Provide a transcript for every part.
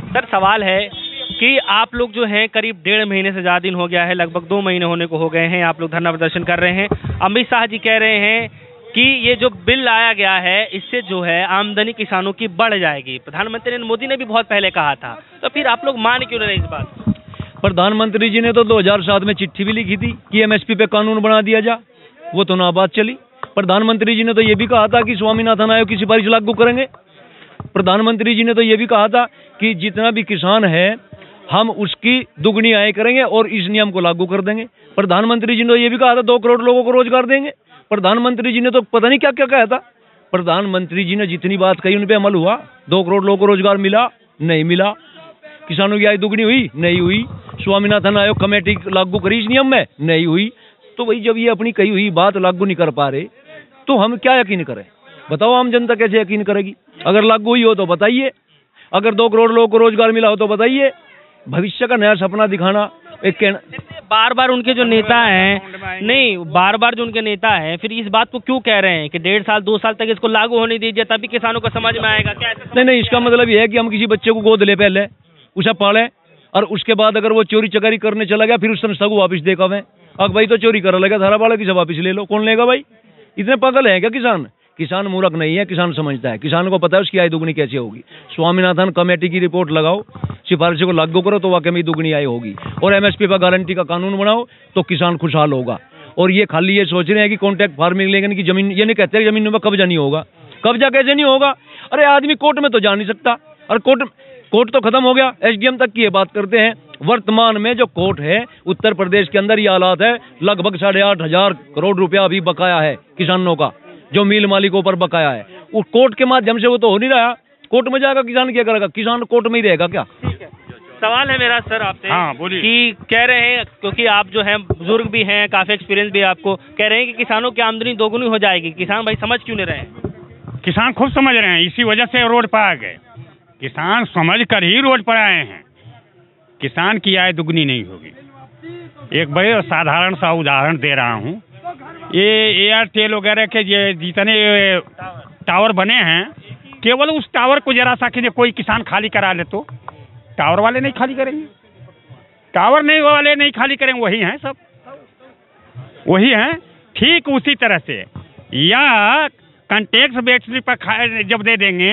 Sir सवाल है कि आप लोग जो हैं करीब 1.5 महीने से ज़्यादा दिन हो गया है, लगभग 2 महीने होने को हो गए हैं, आप लोग धरना प्रदर्शन कर रहे हैं। अमित शाह जी कह रहे हैं कि ये जो बिल लाया गया है इससे जो है आमदनी किसानों की बढ़ जाएगी। प्रधानमंत्री नरेंद्र मोदी ने भी बहुत पहले कहा था, तो फिर आप लोग मान क्यों रहे इस बात? प्रधानमंत्री जी ने तो 2007 में चिट्ठी भी लिखी थी कि एमएसपी पे कानून बना दिया जा, वो तो ना बात चली। प्रधानमंत्री जी ने तो ये भी कहा था कि स्वामीनाथन आयोग की सिफारिश लागू करेंगे। प्रधानमंत्री जी ने तो ये भी कहा था कि जितना भी किसान है हम उसकी दुगनी आय करेंगे और इस नियम को लागू कर देंगे। प्रधानमंत्री जी ने तो ये भी कहा था 2 करोड़ लोगों को रोजगार देंगे। प्रधानमंत्री जी ने तो पता नहीं क्या क्या कहा था। प्रधानमंत्री जी ने जितनी बात कही उन पे अमल हुआ? 2 करोड़ लोगों को रोजगार मिला? नहीं मिला। किसानों की आय दुगनी हुई? नहीं हुई। स्वामीनाथन आयोग कमेटी लागू करी इस नियम में? नहीं हुई। तो वही जब ये अपनी कही हुई बात लागू नहीं कर पा रहे तो हम क्या यकीन करें? बताओ आम जनता कैसे यकीन करेगी? अगर लागू हुई हो तो बताइए, अगर 2 करोड़ लोगों को रोजगार मिला हो तो बताइए। भविष्य का नया सपना दिखाना एक बार बार उनके जो नेता हैं, नहीं बार बार जो उनके नेता हैं फिर इस बात को क्यों कह रहे हैं कि 1.5 साल 2 साल तक इसको लागू होने दीजिए तभी किसानों को समझ में आएगा? क्या नहीं, इसका मतलब ये है कि हम किसी बच्चे को गोद ले पहले, उसे पाले और उसके बाद अगर वो चोरी चकारी करने चला गया फिर उस संस्था को वापिस देगा। मैं अब भाई तो चोरी कर लगा धारा वाला किसे वापिस ले लो, कौन लेगा भाई? इतने पागल है क्या किसान? किसान मूर्ख नहीं है, किसान समझता है। किसान को पता है उसकी आय दुगनी कैसे होगी। स्वामीनाथन कमेटी की रिपोर्ट लगाओ, सिफारिशों को लागू करो तो वाकई में दुगनी आय होगी। और एमएसपी पर गारंटी का कानून बनाओ तो किसान खुशहाल होगा। और ये खाली ये सोच रहे हैं कि कॉन्ट्रैक्ट फार्मिंग लेंगे कि जमीन, ये नहीं कहते हैं जमीन में कब्जा नहीं होगा। कब्जा कैसे नहीं होगा? अरे आदमी कोर्ट में तो जा नहीं सकता, और कोर्ट तो खत्म हो गया। एसडीएम तक की ये बात करते हैं। वर्तमान में जो कोर्ट है उत्तर प्रदेश के अंदर ये हालात है, लगभग 8,500 करोड़ रुपया अभी बकाया है किसानों का, जो मिल मालिकों पर बकाया है। वो कोर्ट के माध्यम से वो तो हो नहीं रहा। कोर्ट में जाएगा किसान क्या करेगा? किसान कोर्ट में ही रहेगा क्या? सवाल है मेरा सर आपसे। हाँ, बोलिए। कि कह रहे हैं, क्योंकि आप जो हैं बुजुर्ग भी हैं, काफी एक्सपीरियंस भी है आपको, कह रहे हैं कि किसानों की आमदनी दोगुनी हो जाएगी। किसान भाई समझ क्यों नहीं रहे हैं? किसान खूब समझ रहे हैं, इसी वजह से रोड पर आ गए। किसान समझ कर ही रोड पर आए हैं। किसान की आय दुगनी नहीं होगी। एक बड़े साधारण सा उदाहरण दे रहा हूँ। ये एयरटेल वगैरह के ये जितने टावर बने हैं, केवल उस टावर को जरा सा कि कोई किसान खाली करा ले तो टावर वाले नहीं खाली करेंगे। टावर नहीं वाले नहीं खाली करेंगे, वही हैं सब, वही हैं। ठीक उसी तरह से या कंटेक्ट बेसिस पर जब दे देंगे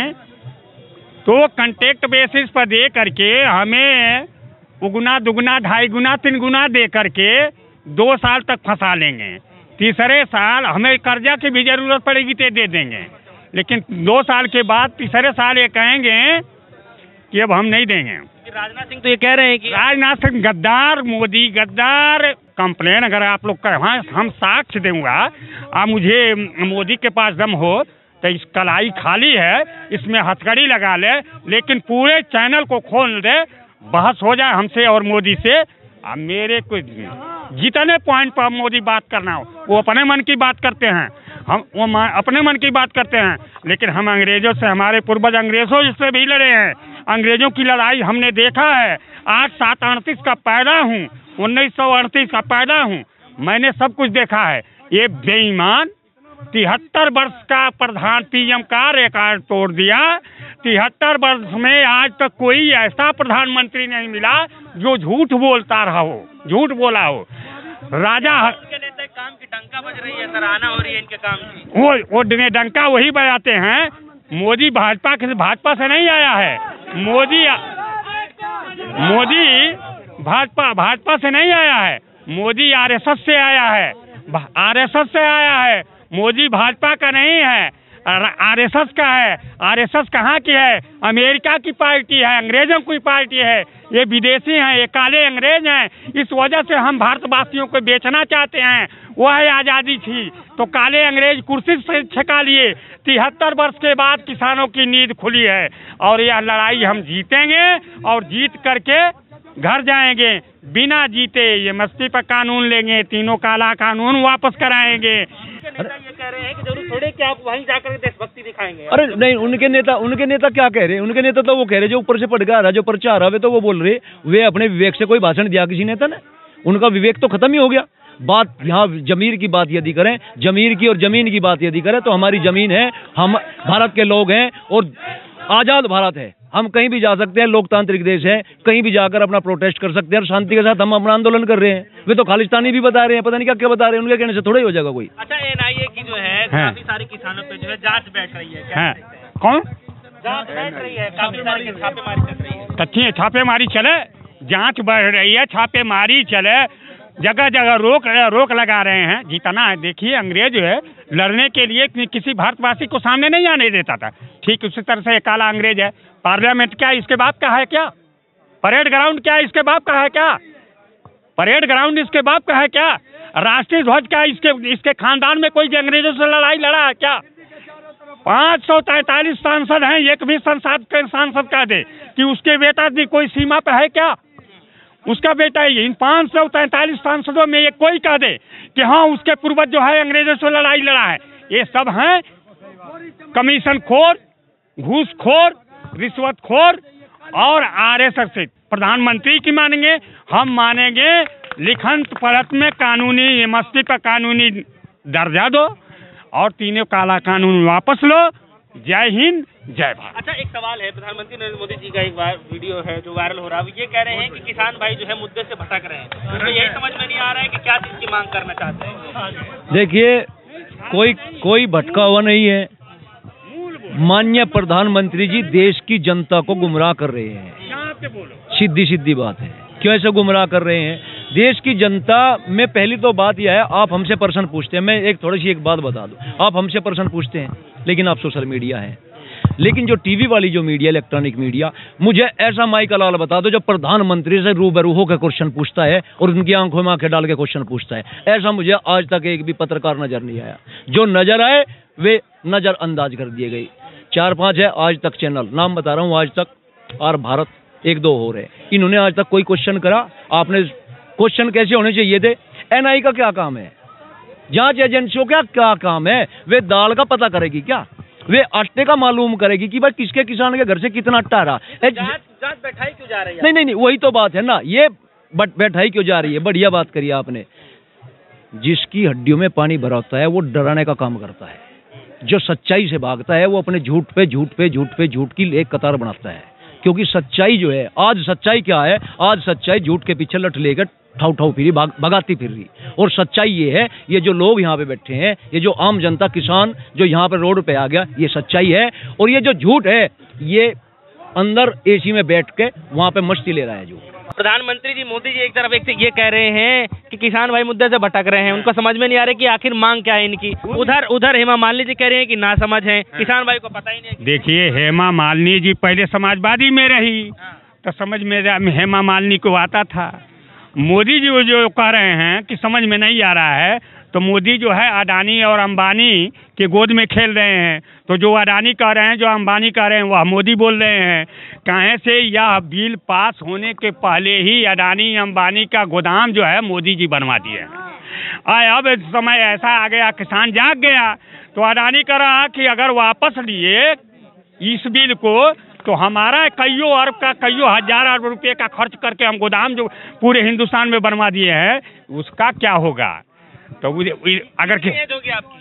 तो कंटेक्ट बेसिस पर दे करके हमें उगुना दुगुना 2.5 गुना 3 गुना दे करके 2 साल तक फंसा लेंगे। तीसरे साल हमें कर्जा की भी जरूरत पड़ेगी तो दे देंगे, लेकिन 2 साल के बाद तीसरे साल ये कहेंगे कि अब हम नहीं देंगे। राजनाथ सिंह तो ये कह रहे हैं कि राजनाथ सिंह गद्दार, मोदी गद्दार। कंप्लेन अगर आप लोग कर, हाँ हम साक्ष्य दूंगा। आप मुझे मोदी के पास दम हो तो इस कलाई खाली है, इसमें हथकड़ी लगा ले, लेकिन पूरे चैनल को खोल दे, बहस हो जाए हमसे और मोदी से। अब मेरे को जितने पॉइंट पर मोदी बात करना हो वो अपने मन की बात करते हैं, हम वो अपने मन की बात करते हैं। लेकिन हम अंग्रेजों से, हमारे पूर्वज अंग्रेजों से भी लड़े हैं। अंग्रेजों की लड़ाई हमने देखा है। 8/7/38 का पैदा हूँ, 1938 का पैदा हूँ, मैंने सब कुछ देखा है। ये बेईमान 73 वर्ष का प्रधान पीएम का रिकॉर्ड तोड़ दिया। 73 वर्ष में आज तक कोई ऐसा प्रधानमंत्री नहीं मिला जो झूठ बोलता रहा हो, झूठ बोला हो। राजा के नेता काम की डंका बज रही है, सराहना हो रही है इनके काम की। वो डंका वही बजाते हैं। मोदी भाजपा से नहीं आया है। मोदी भाजपा से नहीं आया है। मोदी आरएसएस से आया है। आरएसएस से आया है। मोदी भाजपा का नहीं है, आरएसएस का है। आरएसएस कहाँ की है? अमेरिका की पार्टी है, अंग्रेजों की पार्टी है। ये विदेशी हैं, ये काले अंग्रेज हैं। इस वजह से हम भारतवासियों को बेचना चाहते हैं। वह आज़ादी थी तो काले अंग्रेज कुर्सी से छका लिए। 73 वर्ष के बाद किसानों की नींद खुली है और यह लड़ाई हम जीतेंगे और जीत करके घर जाएंगे। बिना जीते ये मस्ती पर कानून लेंगे, तीनों काला कानून वापस कराएंगे। ये कह रहे हैं कि जरूर थोड़े कि आप वहीं जाकर देशभक्ति दिखाएंगे। अरे नहीं, उनके नेता क्या कह रहे हैं? उनके नेता तो वो कह रहे जो ऊपर से पढ़ गया, जो प्रचार है तो वो बोल रहे, वे अपने विवेक से कोई भाषण दिया किसी नेता ने? उनका विवेक तो खत्म ही हो गया। बात यहाँ जमीर की बात यदि करें, जमीर की और जमीन की बात यदि करें तो हमारी जमीन है, हम भारत के लोग हैं और आजाद भारत है। हम कहीं भी जा सकते हैं, लोकतांत्रिक देश है, कहीं भी जाकर अपना प्रोटेस्ट कर सकते हैं और शांति के साथ हम अपना आंदोलन कर रहे हैं। वे तो खालिस्तानी भी बता रहे हैं, पता नहीं क्या क्या बता रहे हैं, उनके कहने से थोड़ा ही हो जाएगा कोई। अच्छा, एनआईए की जो है काफी सारे किसानों पे जो है जांच बैठ रही है, क्या कहते हैं? कौन जांच बैठ रही है, काफी सारी छापेमारी चल रही है। कच्ची छापेमारी चले, जांच बढ़ रही है, छापेमारी चले, जगह जगह रोक लगा रहे हैं। जितना है देखिए, अंग्रेज जो है लड़ने के लिए किसी भारतवासी को सामने नहीं आने देता था। ठीक उसी तरह से काला अंग्रेज है। पार्लियामेंट क्या इसके बाप का है क्या? परेड ग्राउंड क्या इसके बाप का है क्या? परेड ग्राउंड इसके बाप का है क्या? राष्ट्रीय ध्वज क्या इसके खानदान में कोई अंग्रेजों से लड़ाई लड़ा है क्या? 543 सांसद हैं, एक भी सांसद कह दे कि उसके बेटा भी कोई सीमा पे है क्या? उसका बेटा ही। इन 543 सांसदों में ये कोई कह दे कि हाँ उसके पूर्वज जो है अंग्रेजों से लड़ाई लड़ा है। ये सब हैं कमीशन खोर, घूसखोर, रिश्वतखोर और आरएसएस से। प्रधानमंत्री की मानेंगे, हम मानेंगे लिखंत पढ़त में कानूनी एमएसपी पर कानूनी दर्जा दो और तीनों काला कानून वापस लो। जय हिंद, जय भारत। अच्छा, एक सवाल है, प्रधानमंत्री नरेंद्र मोदी जी का एक वीडियो है जो वायरल हो रहा है। ये कह रहे हैं कि किसान भाई जो है मुद्दे से भटक रहे हैं। उनको यही समझ में नहीं आ रहा है कि क्या चीज की मांग करना चाहते हैं। देखिए, कोई भटका हुआ नहीं है। माननीय प्रधानमंत्री जी देश की जनता को गुमराह कर रहे हैं। सीधी बात है। क्यों ऐसे गुमराह कर रहे हैं? देश की जनता में पहली तो बात यह है, आप हमसे प्रश्न पूछते हैं। मैं एक थोड़ी सी एक बात बता दूं, आप हमसे प्रश्न पूछते हैं लेकिन आप सोशल मीडिया है। लेकिन जो टीवी वाली जो मीडिया, इलेक्ट्रॉनिक मीडिया, मुझे ऐसा माई का लाल बता दो जो प्रधानमंत्री से रूबरू होकर क्वेश्चन पूछता है और उनकी आंखों में आंखें डाल के क्वेश्चन पूछता है। ऐसा मुझे आज तक एक भी पत्रकार नजर नहीं आया। जो नजर आए वे नजरअंदाज कर दिए गए। 4-5 है आज तक चैनल, नाम बता रहा हूँ आज तक, और भारत 1-2 हो रहे। इन्होंने आज तक कोई क्वेश्चन करा? आपने क्वेश्चन कैसे होने चाहिए थे? एनआई का क्या काम है? जांच एजेंसियों का क्या काम है? वे दाल का पता करेगी क्या? वे आटे का मालूम करेगी कि भाई किसके किसान के घर से कितना आटा रहा? जांच बैठाई क्यों जा रही है? नहीं, वही तो बात है ना। ये बैठाई क्यों जा रही है? बढ़िया बात करी आपने। जिसकी हड्डियों में पानी भरा होता है वो डराने का काम करता है। जो सच्चाई से भागता है वो अपने झूठ पे झूठ की एक कतार बनाता है। क्योंकि सच्चाई जो है, आज सच्चाई क्या है? आज सच्चाई झूठ के पीछे लट लेकर ठाऊ फिरी भगाती फिर रही। और सच्चाई ये है, ये जो लोग यहाँ पे बैठे हैं, ये जो आम जनता किसान जो यहाँ पे रोड पे आ गया, ये सच्चाई है। और ये जो झूठ है, ये अंदर एसी में बैठ के वहाँ पे मस्ती ले रहा है। जो प्रधानमंत्री जी मोदी जी एक तरफ ये कह रहे हैं कि किसान भाई मुद्दे से भटक रहे हैं, उनको समझ में नहीं आ रहा कि आखिर मांग क्या है इनकी। उधर हेमा मालिनी जी कह रहे हैं कि ना समझ है, किसान भाई को पता ही नहीं। देखिए, हेमा मालिनी जी पहले समाजवादी में रही तो समझ में हेमा मालिनी को आता था। मोदी जी जो कह रहे हैं कि समझ में नहीं आ रहा है, तो मोदी जो है अडानी और अंबानी के गोद में खेल रहे हैं। तो जो अडानी कह रहे हैं, जो अंबानी कह रहे हैं, वह मोदी बोल रहे हैं। कहाँ से यह बिल पास होने के पहले ही अडानी अंबानी का गोदाम जो है मोदी जी बनवा दिए हैं। अब समय ऐसा आ गया, किसान जाग गया, तो अडानी कह रहा कि अगर वापस लिए इस बिल को तो हमारा कईयों अरब का, कईयों हजार अरब रुपये का खर्च करके हम गोदाम जो पूरे हिंदुस्तान में बनवा दिए हैं, उसका क्या होगा? तो अगर होगी आपकी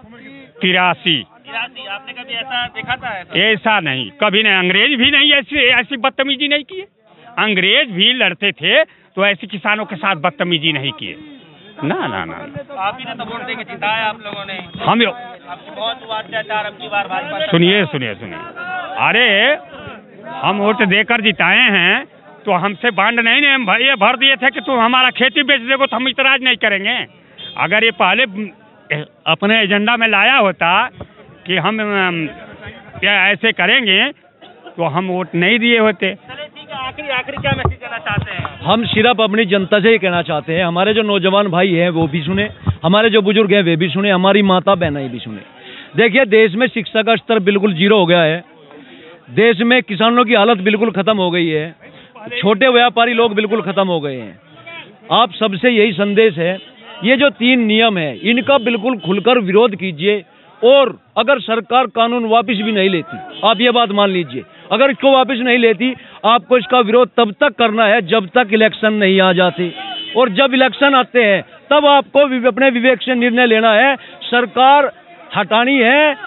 83। आपने कभी ऐसा देखा था? ऐसा नहीं, कभी नहीं। अंग्रेज भी नहीं ऐसी बदतमीजी नहीं किए। अंग्रेज भी लड़ते थे तो ऐसे किसानों के साथ बदतमीजी नहीं किए। ना। आप ही ने तो वोट देके जिताया आप लोगों ने। हम आपकी बहुत हुआ अत्याचार, अब की बार भाजपा। सुनिए। अरे हम वोट देकर जिताए हैं तो हमसे बांड नहीं ने हम ये भर दिए थे कि तुम हमारा खेती बेच देगो तो हम इतराज नहीं करेंगे। अगर ये पहले अपने एजेंडा में लाया होता कि हम क्या ऐसे करेंगे तो हम वोट नहीं दिए होते। आखिरी क्या मैसेज देना चाहते हैं? हम सिर्फ अपनी जनता से ही कहना चाहते हैं, हमारे जो नौजवान भाई हैं वो भी सुने, हमारे जो बुजुर्ग हैं वे भी सुने, हमारी माता बहनें भी सुने। देखिए, देश में शिक्षा का स्तर बिल्कुल जीरो हो गया है। देश में किसानों की हालत बिल्कुल खत्म हो गई है। छोटे व्यापारी लोग बिल्कुल खत्म हो गए हैं। आप सबसे यही संदेश है, ये जो 3 नियम है इनका बिल्कुल खुलकर विरोध कीजिए। और अगर सरकार कानून वापस भी नहीं लेती, आप ये बात मान लीजिए, अगर इसको वापस नहीं लेती, आपको इसका विरोध तब तक करना है जब तक इलेक्शन नहीं आ जाते। और जब इलेक्शन आते हैं तब आपको अपने विवेक से निर्णय लेना है। सरकार हटानी है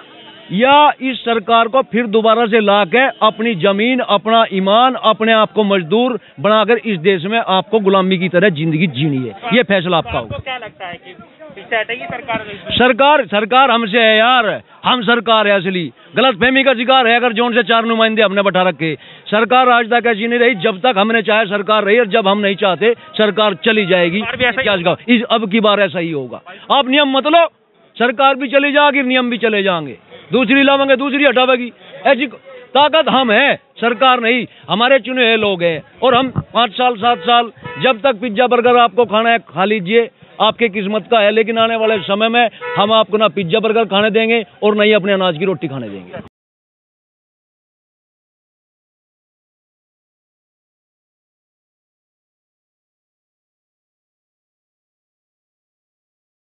या इस सरकार को फिर दोबारा से लाके अपनी जमीन, अपना ईमान, अपने आप को मजदूर बनाकर इस देश में आपको गुलामी की तरह जिंदगी जीनी है। ये फैसला आपका होगा। आपको क्या लगता है कि इससे हटेगी सरकार हमसे है यार, हम सरकार है असली। गलतफहमी का शिकार है अगर जोन से 4 नुमाइंदे हमने बैठा रखे। सरकार आज तक ऐसी नहीं रही, जब तक हमने चाहे सरकार रही, और जब हम नहीं चाहते सरकार चली जाएगी। अब की बार ऐसा ही होगा। आप नियम मत लो, सरकार भी चली जाएगी, नियम भी चले जाएंगे, दूसरी लावेंगे, दूसरी हटावेगी। ऐसी ताकत हम है, सरकार नहीं। हमारे चुने हुए लोग हैं, और हम 5 साल 7 साल जब तक पिज्जा बर्गर आपको खाना है खा लीजिए, आपके किस्मत का है। लेकिन आने वाले समय में हम आपको ना पिज्जा बर्गर खाने देंगे और ना ही अपने अनाज की रोटी खाने देंगे।